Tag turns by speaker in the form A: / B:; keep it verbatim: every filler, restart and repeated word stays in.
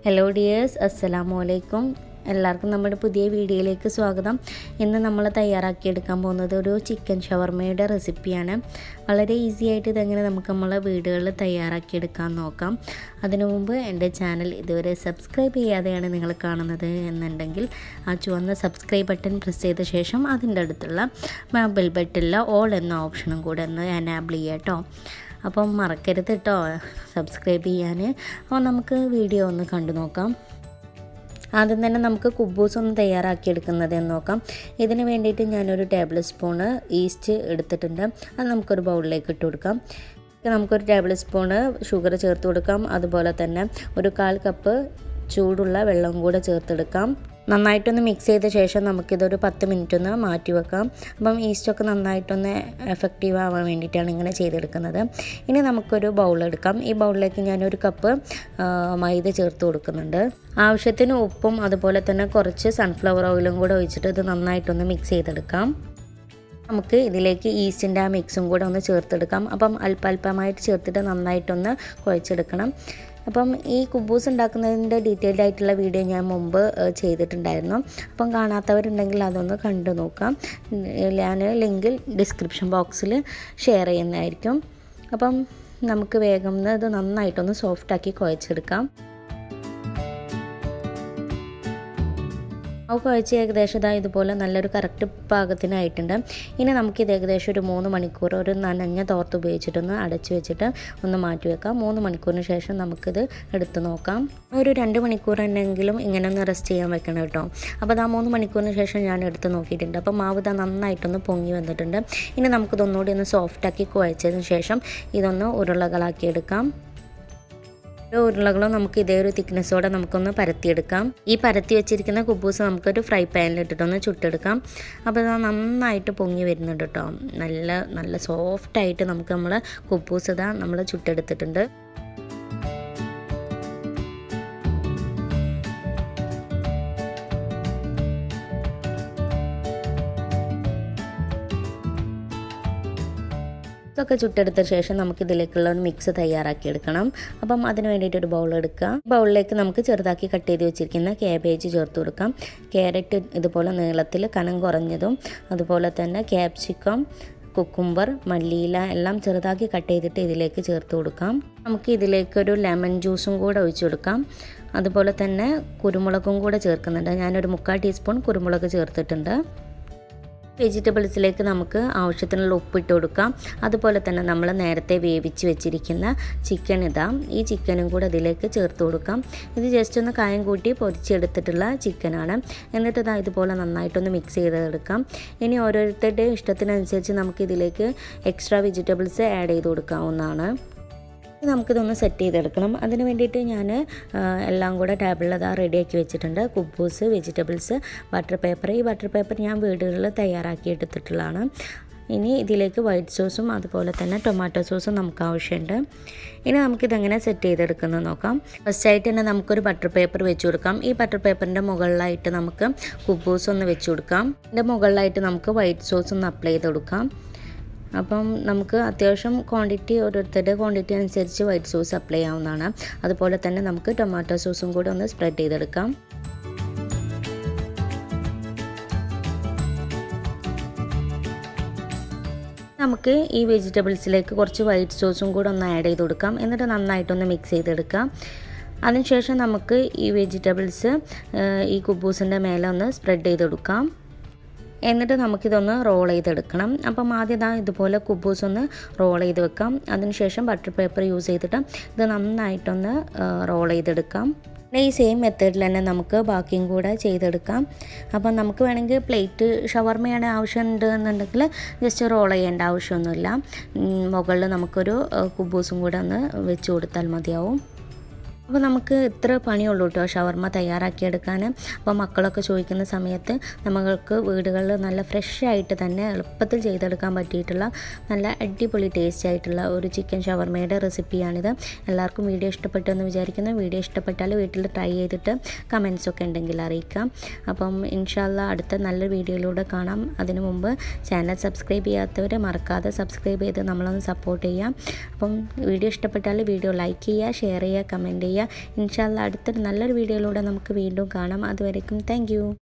A: Hello dears, Assalamu alaikum. എല്ലാവർക്കും നമ്മുടെ പുതിയ വീഡിയോയിലേക്ക് സ്വാഗതം. ഇന്ന് നമ്മൾ തയ്യാറാക്കിയെടുക്കാൻ പോകുന്നത് ഒരു ചിക്കൻ ഷവർമയുടെ റെസിപ്പിയാണ്. വളരെ ഈസി ആയിട്ട് ഇതെങ്ങനെ നമുക്ക് നമ്മളെ വീടുകളിൽ തയ്യാറാക്കിയെടുക്കാൻ നോക്കാം. അതിനു മുമ്പ് എൻ്റെ ചാനൽ ഇതുവരെ സബ്സ്ക്രൈബ് ചെയ്യാതെയാണ് നിങ്ങൾ കാണുന്നത് എന്നുണ്ടെങ്കിൽ ആ ചുവന്ന സബ്സ്ക്രൈബ് ബട്ടൺ പ്രസ് ചെയ്ത ശേഷം അതിൻ്റെ അടുത്തുള്ള ബെൽ ബട്ടണിലെ ഓൾ എന്ന ഓപ്ഷനും കൂടെ ഒന്ന് എനാബിൾ ചെയ്യുക കേട്ടോ. അപ്പം മറക്കരുത് കേട്ടോ സബ്സ്ക്രൈബ് ചെയ്യാൻ. അപ്പോൾ നമുക്ക് വീഡിയോ ഒന്ന് കണ്ടു നോക്കാം. ആദ്യം തന്നെ നമുക്ക് കുബൂസ് ഒന്ന് തയ്യാറാക്കിയെടുക്കുന്നത് എന്ന് നോക്കാം. ഇതിന് വേണ്ടിയിട്ട് ഞാനൊരു ടേബിൾ സ്പൂണ് ഈസ്റ്റ് എടുത്തിട്ടുണ്ട്. അത് നമുക്കൊരു ബൗളിലേക്ക് ഇട്ട് കൊടുക്കാം. നമുക്കൊരു ടേബിൾ സ്പൂണ് ഷുഗർ ചേർത്ത് കൊടുക്കാം. അതുപോലെ തന്നെ ഒരു കാൽ കപ്പ് ചൂടുള്ള വെള്ളം കൂടെ ചേർത്തെടുക്കാം. നന്നായിട്ടൊന്ന് മിക്സ് ചെയ്ത ശേഷം നമുക്കിതൊരു പത്ത് മിനിറ്റ് ഒന്ന് മാറ്റി വെക്കാം. അപ്പം ഈസ്റ്റൊക്കെ നന്നായിട്ടൊന്ന് എഫക്റ്റീവ് ആവാൻ വേണ്ടിയിട്ടാണ് ഇങ്ങനെ ചെയ്തെടുക്കുന്നത്. ഇനി നമുക്കൊരു ബൗൾ എടുക്കാം. ഈ ബൗളിലേക്ക് ഞാനൊരു കപ്പ് മൈദ ചേർത്ത് കൊടുക്കുന്നുണ്ട്. ആവശ്യത്തിന് ഉപ്പും അതുപോലെ തന്നെ കുറച്ച് സൺഫ്ലവർ ഓയിലും കൂടെ ഒഴിച്ചിട്ട് ഇത് നന്നായിട്ടൊന്ന് മിക്സ് ചെയ്തെടുക്കാം. നമുക്ക് ഇതിലേക്ക് ഈസ്റ്റിൻ്റെ ആ മിക്സും കൂടെ ഒന്ന് ചേർത്തെടുക്കാം. അപ്പം അല്പാൽപമായിട്ട് ചേർത്തിട്ട് നന്നായിട്ടൊന്ന് കുഴച്ചെടുക്കണം. അപ്പം ഈ കുബൂസ് ഉണ്ടാക്കുന്നതിൻ്റെ ഡീറ്റെയിൽഡ് ആയിട്ടുള്ള വീഡിയോ ഞാൻ മുമ്പ് ചെയ്തിട്ടുണ്ടായിരുന്നു. അപ്പം കാണാത്തവരുണ്ടെങ്കിൽ അതൊന്ന് കണ്ടു നോക്കാം. ഞാൻ ലിങ്ക് ഡിസ്ക്രിപ്ഷൻ ബോക്സിൽ ഷെയർ ചെയ്യുന്നതായിരിക്കും. അപ്പം നമുക്ക് വേഗം ഇത് നന്നായിട്ടൊന്ന് സോഫ്റ്റാക്കി കുഴച്ചെടുക്കാം. ആ കുഴച്ച് ഏകദേശം ഇതാ ഇതുപോലെ നല്ലൊരു കറക്റ്റ് പാകത്തിനായിട്ടുണ്ട്. ഇനി നമുക്കിത് ഏകദേശം ഒരു മൂന്ന് മണിക്കൂർ ഒരു നനഞ്ഞ തോർത്ത് ഉപയോഗിച്ചിട്ടൊന്ന് അടച്ചു വെച്ചിട്ട് ഒന്ന് മാറ്റി വെക്കാം. മൂന്ന് മണിക്കൂറിന് ശേഷം നമുക്കിത് എടുത്ത് നോക്കാം. ഒരു രണ്ട് മണിക്കൂർ തന്നെയെങ്കിലും ഇങ്ങനെ ഒന്ന് റെസ്റ്റ് ചെയ്യാൻ വെക്കണം കേട്ടോ. അപ്പോൾ ഇതാ മൂന്ന് മണിക്കൂറിന് ശേഷം ഞാൻ എടുത്ത് നോക്കിയിട്ടുണ്ട്. അപ്പോൾ മാവ് ഇതാ നന്നായിട്ടൊന്ന് പൊങ്ങി വന്നിട്ടുണ്ട്. ഇനി നമുക്കിതൊന്നുകൂടി ഒന്ന് സോഫ്റ്റാക്കി കുഴച്ചതിന് ശേഷം ഇതൊന്ന് ഉരുളകളാക്കി എടുക്കാം. ഓരോ ഉരുളകളും നമുക്ക് ഇതേ ഒരു തിക്നെസ്സോടെ നമുക്കൊന്ന് പരത്തിയെടുക്കാം. ഈ പരത്തി വെച്ചിരിക്കുന്ന കുബൂസ് നമുക്കൊരു ഫ്രൈ പാനിലിട്ടിട്ടൊന്ന് ചുട്ടെടുക്കാം. അപ്പോൾ ഇത് നന്നായിട്ട് പൊങ്ങി വരുന്നുണ്ട് കേട്ടോ. നല്ല നല്ല സോഫ്റ്റായിട്ട് നമുക്ക് നമ്മൾ കുബൂസ് ഇതാ നമ്മൾ ചുട്ടെടുത്തിട്ടുണ്ട്. ഇതൊക്കെ ചുട്ടെടുത്ത ശേഷം നമുക്ക് ഇതിലേക്കുള്ള ഒരു മിക്സ് തയ്യാറാക്കിയെടുക്കണം. അപ്പം അതിന് വേണ്ടിയിട്ട് ഒരു ബൗൾ എടുക്കുക. ബൗളിലേക്ക് നമുക്ക് ചെറുതാക്കി കട്ട് ചെയ്ത് വെച്ചിരിക്കുന്ന ക്യാബേജ് ചേർത്ത് കൊടുക്കാം. ക്യാരറ്റ് ഇതുപോലെ നീളത്തിൽ കനം കുറഞ്ഞതും അതുപോലെ തന്നെ ക്യാപ്സിക്കം, കുക്കുംബർ, മല്ലിയില എല്ലാം ചെറുതാക്കി കട്ട് ചെയ്തിട്ട് ഇതിലേക്ക് ചേർത്ത് കൊടുക്കാം. നമുക്ക് ഇതിലേക്കൊരു ലെമൺ ജ്യൂസും കൂടെ ഒഴിച്ചു കൊടുക്കാം. അതുപോലെ തന്നെ കുരുമുളകും കൂടെ ചേർക്കുന്നുണ്ട്. ഞാനൊരു മുക്കാൽ ടീസ്പൂൺ കുരുമുളക് ചേർത്തിട്ടുണ്ട്. വെജിറ്റബിൾസിലേക്ക് നമുക്ക് ആവശ്യത്തിനുള്ള ഉപ്പിട്ട് കൊടുക്കാം. അതുപോലെ തന്നെ നമ്മൾ നേരത്തെ വേവിച്ച് വെച്ചിരിക്കുന്ന ചിക്കൻ ഇതാ ഈ ചിക്കനും കൂടെ ഇതിലേക്ക് ചേർത്ത് കൊടുക്കാം. ഇത് ജസ്റ്റ് ഒന്ന് കായം കൂട്ടി പൊരിച്ചെടുത്തിട്ടുള്ള ചിക്കനാണ്. എന്നിട്ട് ഇതാ ഇതുപോലെ നന്നായിട്ടൊന്ന് മിക്സ് ചെയ്തെടുക്കാം. ഇനി ഓരോരുത്തരുടെയും ഇഷ്ടത്തിനനുസരിച്ച് നമുക്ക് ഇതിലേക്ക് എക്സ്ട്രാ വെജിറ്റബിൾസ് ആഡ് ചെയ്ത് കൊടുക്കാവുന്നതാണ്. നമുക്കിതൊന്ന് സെറ്റ് ചെയ്തെടുക്കണം. അതിന് വേണ്ടിയിട്ട് ഞാൻ എല്ലാം കൂടെ ടേബിളിൽ അതാ റെഡിയാക്കി വെച്ചിട്ടുണ്ട്. കുബൂസ്, വെജിറ്റബിൾസ്, ബട്ടർ പേപ്പർ. ഈ ബട്ടർ പേപ്പർ ഞാൻ വീടുകളിൽ തയ്യാറാക്കി എടുത്തിട്ടുള്ളതാണ്. ഇനി ഇതിലേക്ക് വൈറ്റ് സോസും അതുപോലെ തന്നെ ടൊമാറ്റോ സോസും നമുക്ക് ആവശ്യമുണ്ട്. ഇനി നമുക്കിതെങ്ങനെ സെറ്റ് ചെയ്തെടുക്കുന്നത് നോക്കാം. ഫസ്റ്റായിട്ട് തന്നെ നമുക്കൊരു ബട്ടർ പേപ്പർ വെച്ച് കൊടുക്കാം. ഈ ബട്ടർ പേപ്പറിൻ്റെ മുകളിലായിട്ട് നമുക്ക് കുബൂസ് ഒന്ന് വെച്ച് കൊടുക്കാം. ഇതിൻ്റെ മുകളിലായിട്ട് നമുക്ക് വൈറ്റ് സോസ് ഒന്ന് അപ്ലൈ ചെയ്ത് കൊടുക്കാം. അപ്പം നമുക്ക് അത്യാവശ്യം ക്വാണ്ടിറ്റി ഓരോരുത്തരുടെ ക്വാണ്ടിറ്റി അനുസരിച്ച് വൈറ്റ് സോസ് അപ്ലൈ ചെയ്യാവുന്നതാണ്. അതുപോലെ തന്നെ നമുക്ക് ടൊമാറ്റോ സോസും കൂടെ ഒന്ന് സ്പ്രെഡ് ചെയ്തെടുക്കാം. നമുക്ക് ഈ വെജിറ്റബിൾസിലേക്ക് കുറച്ച് വൈറ്റ് സോസും കൂടെ ഒന്ന് ആഡ് ചെയ്ത് കൊടുക്കാം. എന്നിട്ട് നന്നായിട്ടൊന്ന് മിക്സ് ചെയ്തെടുക്കാം. അതിനുശേഷം നമുക്ക് ഈ വെജിറ്റബിൾസ് ഈ കുബൂസിൻ്റെ മേലെ ഒന്ന് സ്പ്രെഡ് ചെയ്ത് കൊടുക്കാം. എന്നിട്ട് നമുക്കിതൊന്ന് റോൾ ചെയ്തെടുക്കണം. അപ്പം ആദ്യം ഇതാ ഇതുപോലെ കുബൂസ് ഒന്ന് റോൾ ചെയ്ത് വെക്കാം. അതിനുശേഷം ബട്ടർ പേപ്പർ യൂസ് ചെയ്തിട്ട് ഇത് നന്നായിട്ടൊന്ന് റോൾ ചെയ്തെടുക്കാം. പിന്നെ ഈ സെയിം മെത്തേഡിൽ തന്നെ നമുക്ക് ബാക്കിയും കൂടെ ചെയ്തെടുക്കാം. അപ്പം നമുക്ക് വേണമെങ്കിൽ പ്ലേറ്റ് ഷവർമയുടെ ആവശ്യമുണ്ട് എന്നുണ്ടെങ്കിൽ ജസ്റ്റ് റോൾ ചെയ്യേണ്ട ആവശ്യമൊന്നുമില്ല. മുകളിൽ നമുക്കൊരു കുബൂസും കൂടെ ഒന്ന് വെച്ച് കൊടുത്താൽ മതിയാവും. അപ്പോൾ നമുക്ക് ഇത്ര പണിയുള്ളൂ കേട്ടോ ഷവർമ തയ്യാറാക്കിയെടുക്കാൻ. അപ്പോൾ മക്കളൊക്കെ ചോദിക്കുന്ന സമയത്ത് നമ്മൾക്ക് വീടുകളിൽ നല്ല ഫ്രഷ് ആയിട്ട് തന്നെ എളുപ്പത്തിൽ ചെയ്തെടുക്കാൻ പറ്റിയിട്ടുള്ള നല്ല അടിപൊളി ടേസ്റ്റ് ആയിട്ടുള്ള ഒരു ചിക്കൻ ഷവർമയുടെ റെസിപ്പിയാണിത്. എല്ലാവർക്കും വീഡിയോ ഇഷ്ടപ്പെട്ടു എന്ന് വിചാരിക്കുന്നു. വീഡിയോ ഇഷ്ടപ്പെട്ടാൽ വീട്ടിൽ ട്രൈ ചെയ്തിട്ട് കമൻസൊക്കെ ഉണ്ടെങ്കിൽ അറിയിക്കാം. അപ്പം ഇൻഷാ അല്ലാഹ് അടുത്ത നല്ല വീഡിയോയിലൂടെ കാണാം. അതിനു മുമ്പ് ചാനൽ സബ്സ്ക്രൈബ് ചെയ്യാത്തവർ മറക്കാതെ സബ്സ്ക്രൈബ് ചെയ്ത് നമ്മളൊന്ന് സപ്പോർട്ട് ചെയ്യാം. അപ്പം വീഡിയോ ഇഷ്ടപ്പെട്ടാൽ വീഡിയോ ലൈക്ക് ചെയ്യുക, ഷെയർ ചെയ്യുക, കമൻറ്റ് ചെയ്യുക. ചെയ്യുക. ഇൻഷാ അല്ലാഹ് അടുത്തൊരു നല്ലൊരു വീഡിയോയിലൂടെ നമുക്ക് വീണ്ടും കാണാം. അതുവരേക്കും താങ്ക് യു.